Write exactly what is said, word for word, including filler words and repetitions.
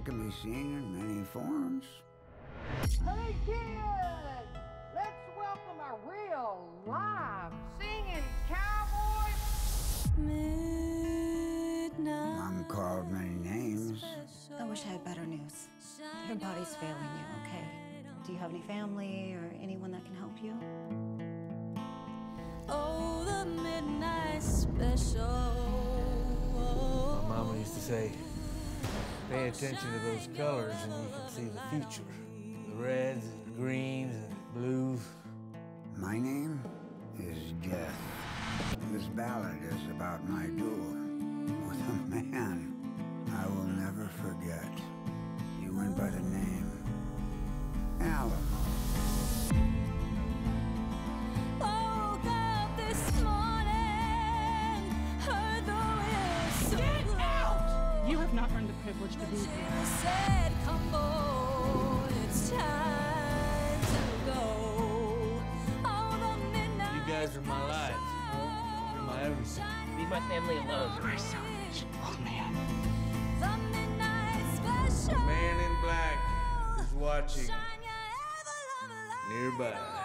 can be seen in many forms. Hey kids! Let's welcome a real live singing cowboy! Midnight. I'm called many names. I wish I had better news. Your body's failing you, okay? Do you have any family or anyone that can help you? Oh, the midnight special. My mama used to say, pay attention to those colors and you can see the future. The reds and greens and blues. My name is Death. This ballad is about my duel with a man I will never forget. He went by the name Alamo. Oh, God, this morning, heard the whistle. Get out! You have not earned the privilege to be here. Said, come boy, it's time to go. Oh, the midnight. You guys are my life. You're my everything. Leave my family alone. You're a savage, old man. The midnight special. Man in black is watching nearby.